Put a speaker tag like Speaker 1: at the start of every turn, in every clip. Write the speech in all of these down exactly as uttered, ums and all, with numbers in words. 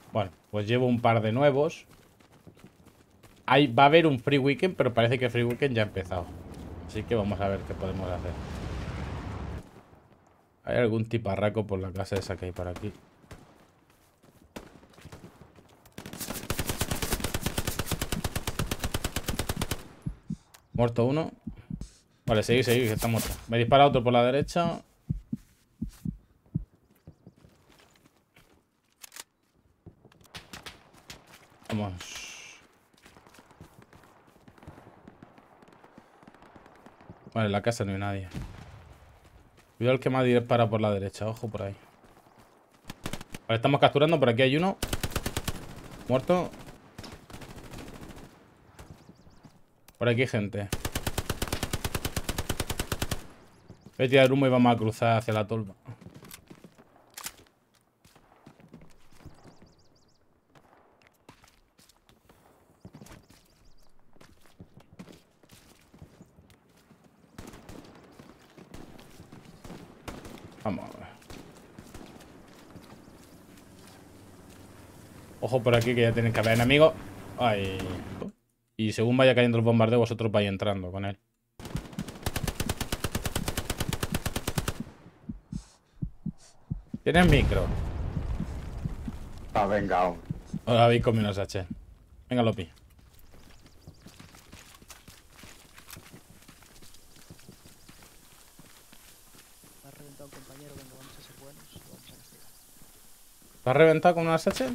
Speaker 1: Bueno, pues llevo un par de nuevos. Hay, va a haber un free weekend, pero parece que el free weekend ya ha empezado. Así que vamos a ver qué podemos hacer. Hay algún tiparraco por la casa esa que hay por aquí. Muerto uno. Vale, seguid, seguid, que está muerto. Me dispara otro por la derecha. Vamos. Vale, en la casa no hay nadie. Cuidado el que me dispara por la derecha. Ojo por ahí. Vale, estamos capturando. Por aquí hay uno. Muerto. Por aquí hay gente. Voy a tirar humo y vamos a cruzar hacia la tolva. Vamos a ver. Ojo por aquí que ya tienen que haber enemigos. Ay. Y según vaya cayendo el bombardeo, vosotros vais entrando con él. ¿Tienes micro?
Speaker 2: Ah, venga, hombre.
Speaker 1: Os habéis comido unos H. Venga, Lopi.
Speaker 3: Me ha reventado un compañero, venga, vamos a ser buenos y vamos a castigar.
Speaker 1: ¿Te has reventado con unas H?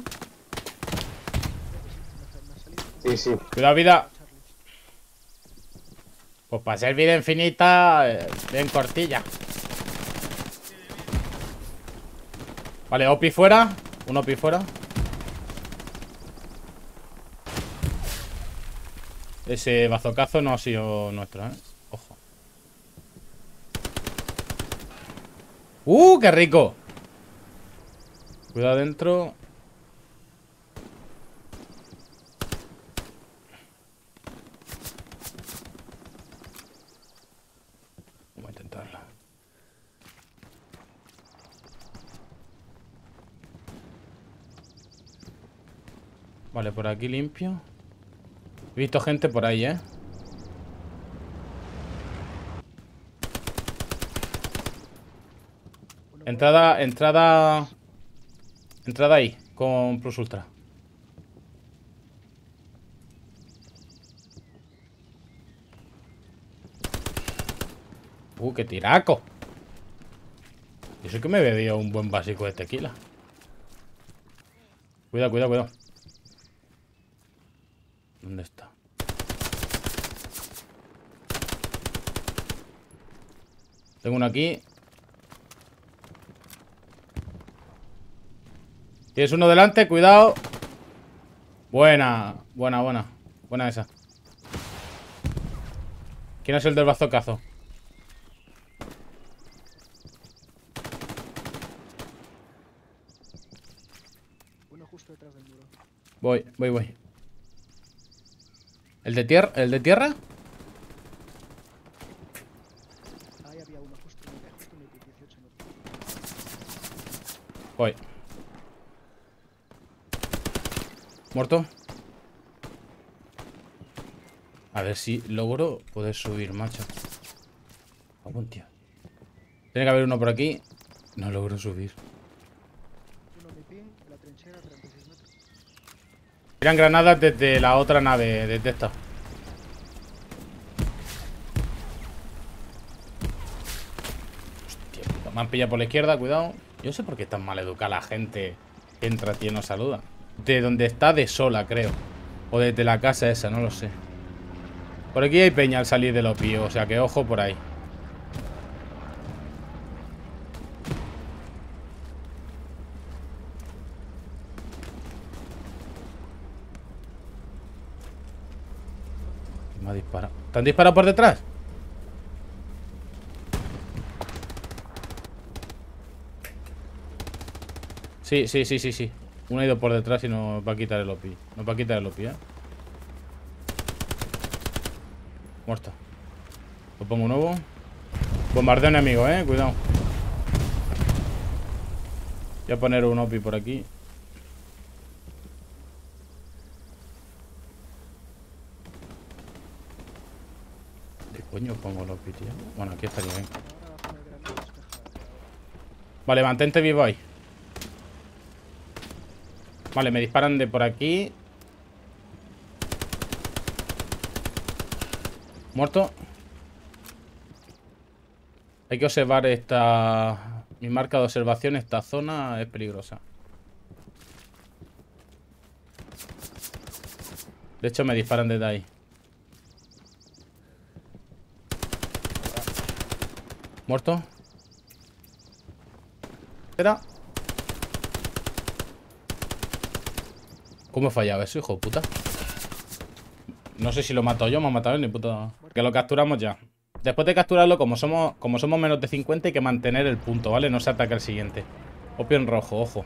Speaker 2: Sí, sí.
Speaker 1: Cuidado, vida. Pues para ser vida infinita, eh, bien cortilla. Vale, Opi fuera. Un Opi fuera. Ese bazocazo no ha sido nuestro, ¿eh? Ojo. ¡Uh, qué rico! Cuidado adentro. Vamos a intentarlo. Vale, por aquí limpio. He visto gente por ahí, ¿eh? Entrada, entrada... Entrada ahí, con Plus Ultra. Uh, qué tiraco. Y eso que me bebía un buen básico de tequila. Cuidado, cuidado, cuidado. ¿Dónde está? Tengo uno aquí. Tienes uno delante, cuidado. Buena, buena, buena. Buena esa. ¿Quién es el del bazocazo?
Speaker 3: Uno justo detrás del muro.
Speaker 1: Voy, voy, voy. ¿El de tierra? ¿El de tierra?
Speaker 3: Ahí había uno justo en el justo en el dieciocho metros.
Speaker 1: Voy. Muerto. A ver si logro poder subir, macho. Algún tío. Tiene que haber uno por aquí. No logro subir.
Speaker 3: Uno mi pin, en la trinchera, treinta y seis metros.
Speaker 1: Tiran granadas desde la otra nave, desde esta. Hostia, me han pillado por la izquierda, cuidado. Yo no sé por qué es tan mal educada la gente que entra aquí y nos saluda. De donde está de sola, creo. O desde la casa esa, no lo sé. Por aquí hay peña al salir del opio, o sea que ojo por ahí. Me ha disparado. ¿Te han disparado por detrás? Sí, sí, sí, sí, sí. Uno ha ido por detrás y nos va a quitar el opi. Nos va a quitar el opi, ¿eh? Muerto. Lo pongo nuevo. Bombardeo enemigo, eh. Cuidado. Voy a poner un opi por aquí. Coño, pongo los pitios. Bueno, aquí estaría bien.
Speaker 3: Ahora la zona de granada despejada.
Speaker 1: Vale, mantente vivo ahí. Vale, me disparan de por aquí. Muerto. Hay que observar esta... Mi marca de observación, esta zona es peligrosa. De hecho, me disparan desde ahí. Muerto. Espera. ¿Cómo he fallado eso, hijo de puta? No sé si lo mato yo, me ha matado él, ni puta. Que lo capturamos ya. Después de capturarlo, como somos, como somos menos de cincuenta, hay que mantener el punto, ¿vale? No se ataca el siguiente. Opio en rojo, ojo.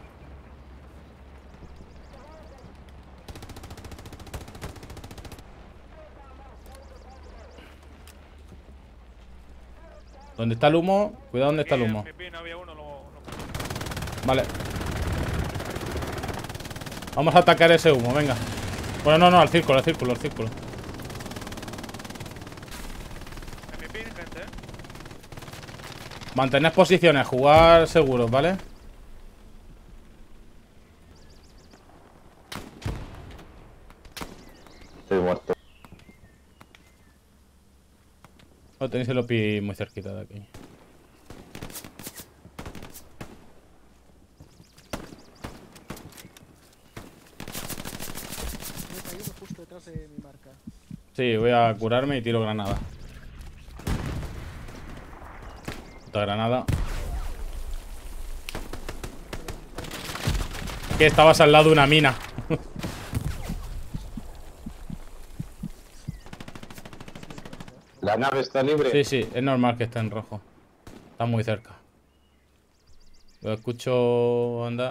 Speaker 1: ¿Dónde está el humo? Cuidado, ¿dónde está el humo? Vale. Vamos a atacar ese humo, venga. Bueno, no, no, al círculo, al círculo, al círculo. Mantener posiciones, jugar seguros, ¿vale?
Speaker 2: Estoy muerto.
Speaker 1: Oh, tenéis el O P I muy cerquita de aquí.
Speaker 3: Me he caído justo detrás de mi marca.
Speaker 1: Sí, voy a curarme y tiro granada. Otra granada. Que estabas al lado de una mina.
Speaker 2: ¿La nave está libre?
Speaker 1: Sí, sí, es normal que esté en rojo. Está muy cerca. Lo escucho andar.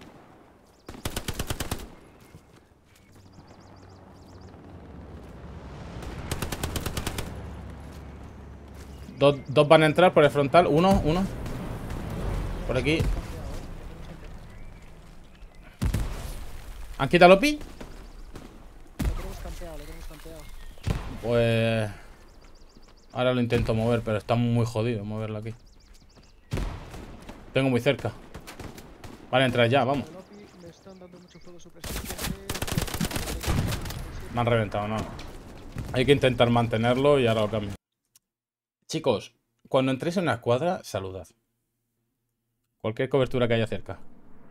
Speaker 1: Dos, dos van a entrar por el frontal. Uno, uno. Por aquí. ¿Han quitado el O P I?
Speaker 3: Lo tenemos campeado, lo tenemos campeado.
Speaker 1: Pues... Ahora lo intento mover, pero está muy jodido moverlo aquí. Tengo muy cerca. Vale, entrar ya, vamos.
Speaker 3: El O P I me están dando mucho fuego supresión.
Speaker 1: Me han reventado, no. Hay que intentar mantenerlo y ahora lo cambio. Chicos, cuando entréis en una escuadra, saludad. Cualquier cobertura que haya cerca.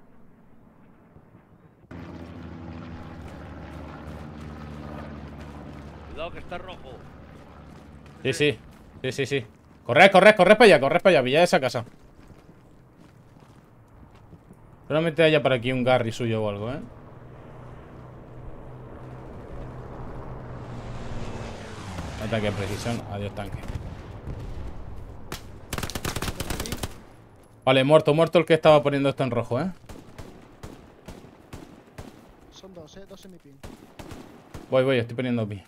Speaker 4: Cuidado que está rojo.
Speaker 1: Sí, sí. Sí, sí, sí. Corred, corred, corred para allá, corred para allá. Villa esa casa. Seguramente haya por aquí un Garry suyo o algo, ¿eh? Ataque de precisión. Adiós, tanque. Vale, muerto, muerto el que estaba poniendo esto en rojo, ¿eh?
Speaker 3: Son dos, eh, dos en mi pin.
Speaker 1: Voy, voy, estoy poniendo pi.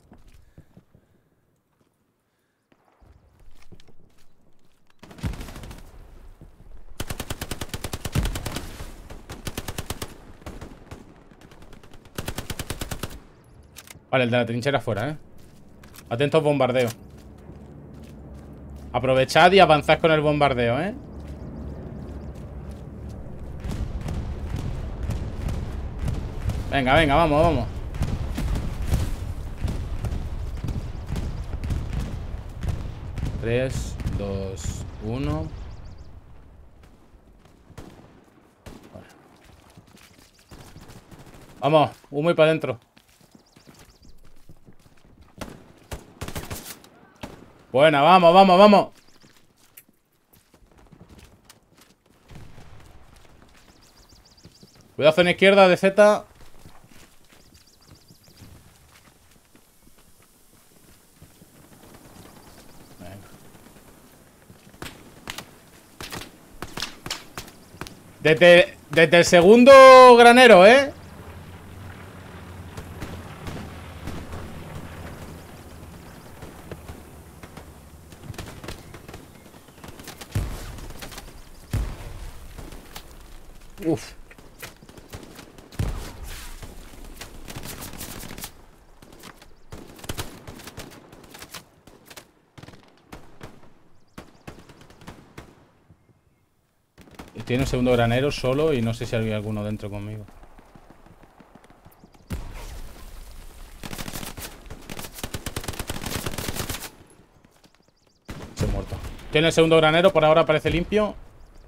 Speaker 1: Vale, el de la trinchera fuera, ¿eh? Atentos bombardeo. Aprovechad y avanzad con el bombardeo, ¿eh? Venga, venga, vamos, vamos. Tres, dos, uno. Vale. Vamos, humo y para adentro. Buena, vamos, vamos, vamos. Cuidado en izquierda de Z. Desde, desde el segundo granero, ¿eh? Uf. Tiene un segundo granero solo y no sé si hay alguno dentro conmigo. Se ha muerto. Tiene el segundo granero, por ahora parece limpio.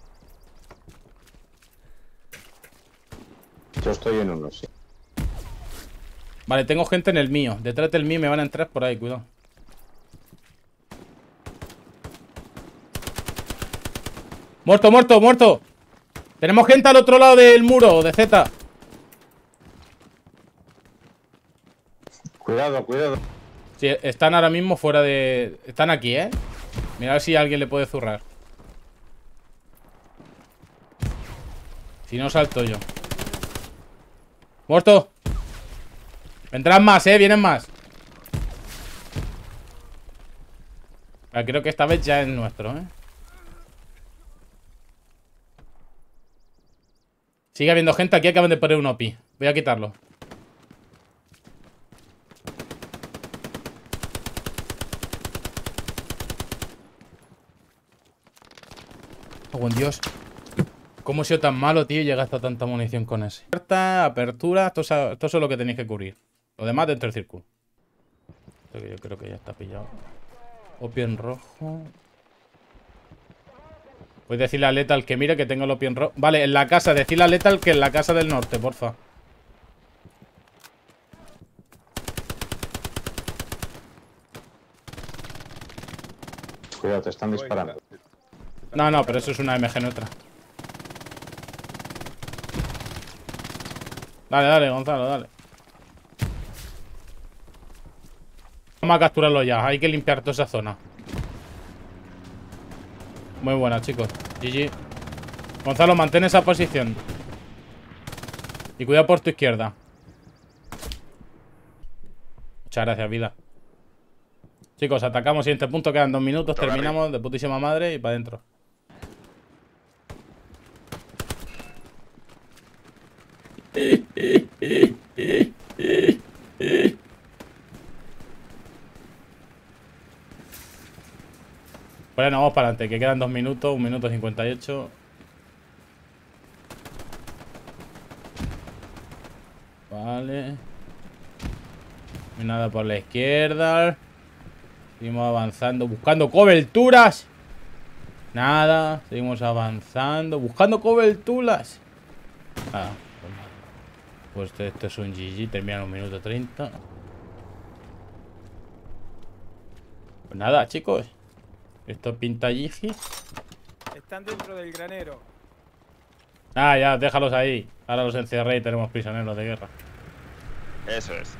Speaker 2: Yo estoy en uno, sí.
Speaker 1: Vale, tengo gente en el mío. Detrás del mío me van a entrar por ahí, cuidado. Muerto, muerto, muerto. Tenemos gente al otro lado del muro, de Z.
Speaker 2: Cuidado, cuidado.
Speaker 1: Sí, están ahora mismo fuera de... Están aquí, ¿eh? Mira a ver si alguien le puede zurrar. Si no, salto yo. ¡Muerto! Vendrán más, ¿eh? Vienen más. Ah, creo que esta vez ya es nuestro, ¿eh? Sigue habiendo gente. Aquí acaban de poner un O P I. Voy a quitarlo. Oh, buen Dios. ¿Cómo he sido tan malo, tío? Y llega hasta tanta munición con ese. Puerta, apertura. Esto, esto es lo que tenéis que cubrir. Lo demás dentro del círculo. Esto que yo creo que ya está pillado. O P I en rojo. Voy a decirle a Lethal que mire que tengo el O P I en rojo. Vale, en la casa. Decirle a Lethal que en la casa del norte, porfa.
Speaker 2: Cuidado, te están disparando.
Speaker 1: No, no, pero eso es una M G neutra. Dale, dale, Gonzalo, dale. Vamos a capturarlo ya. Hay que limpiar toda esa zona. Muy buena, chicos. G G. Gonzalo, mantén esa posición. Y cuidado por tu izquierda. Muchas gracias, vida. Chicos, atacamos siguiente punto. Quedan dos minutos. Terminamos de putísima madre y para adentro. Bueno, vamos para adelante, que quedan dos minutos, un minuto cincuenta y ocho. Vale. No hay nada por la izquierda. Seguimos avanzando, buscando coberturas. Nada, seguimos avanzando, buscando coberturas. Ah, pues nada. Pues esto, esto es un G G, termina en un minuto treinta. Pues nada, chicos. Esto pinta G G.
Speaker 4: Están dentro del granero.
Speaker 1: Ah, ya, déjalos ahí. Ahora los encerré y tenemos prisioneros de guerra.
Speaker 5: Eso es.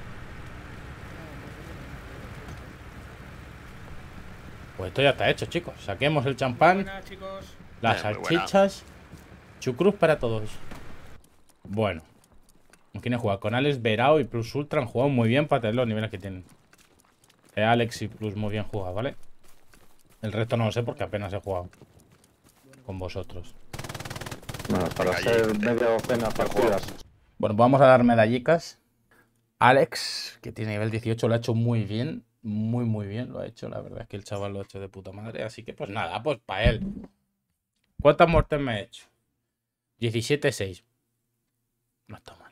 Speaker 1: Pues esto ya está hecho, chicos. Saquemos el champán,
Speaker 4: Buenas, chicos.
Speaker 1: las
Speaker 5: Eh, muy buena.
Speaker 1: salchichas. Chucruz para todos. Bueno. ¿Con quién he jugado? Con Alex Verao y Plus Ultra han jugado muy bien para tener los niveles que tienen. Eh, Alex y Plus muy bien jugado, ¿vale? El resto no lo sé porque apenas he jugado con vosotros.
Speaker 2: Bueno, para
Speaker 5: Venga,
Speaker 2: ser
Speaker 5: allí,
Speaker 2: media docena partidas.
Speaker 1: Bueno, vamos a dar medallicas. Alex, que tiene nivel dieciocho, lo ha hecho muy bien. Muy, muy bien lo ha hecho. La verdad es que el chaval lo ha hecho de puta madre. Así que pues nada, pues para él. ¿Cuántas muertes me he hecho? diecisiete seis. No está mal.